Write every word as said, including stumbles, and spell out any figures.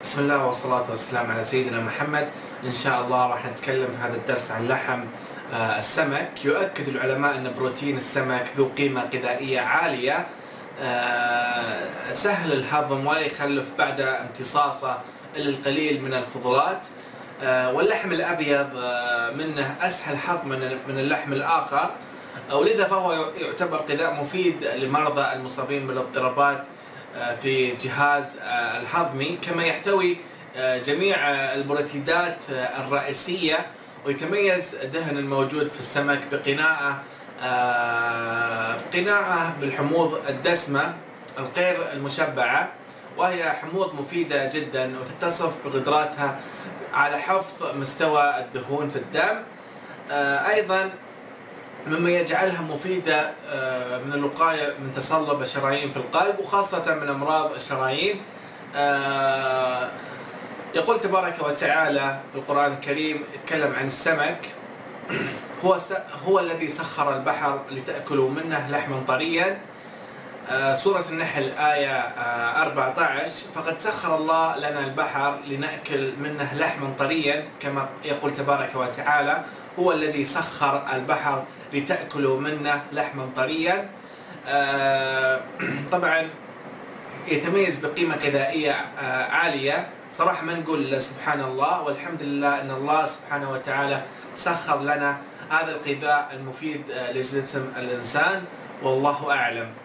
بسم الله والصلاة والسلام على سيدنا محمد. إن شاء الله راح نتكلم في هذا الدرس عن لحم السمك. يؤكد العلماء أن بروتين السمك ذو قيمة غذائية عالية، سهل الهضم ولا يخلف بعد امتصاصه إلا القليل من الفضلات، واللحم الأبيض منه أسهل هضما من اللحم الآخر، ولذا فهو يعتبر غذاء مفيد لمرضى المصابين بالاضطرابات في جهاز الهضمي، كما يحتوي جميع البروتيدات الرئيسية، ويتميز الدهن الموجود في السمك بقناعه قناعه بالحموض الدسمة الغير المشبعة، وهي حموض مفيدة جدا وتتصف بقدراتها على حفظ مستوى الدهون في الدم. أيضا مما يجعلها مفيدة من الوقاية من تصلب الشرايين في القلب، وخاصة من أمراض الشرايين. يقول تبارك وتعالى في القرآن الكريم، يتكلم عن السمك: هو هو الذي سخر البحر لتأكلوا منه لحما طريا. سورة النحل آية أربعة عشر: فقد سخر الله لنا البحر لنأكل منه لحما طريا، كما يقول تبارك وتعالى: هو الذي سخر البحر لتأكلوا منه لحما طريا. طبعا يتميز بقيمة غذائية عالية. صراحة ما نقول سبحان الله والحمد لله أن الله سبحانه وتعالى سخر لنا هذا الغذاء المفيد لجسم الإنسان، والله أعلم.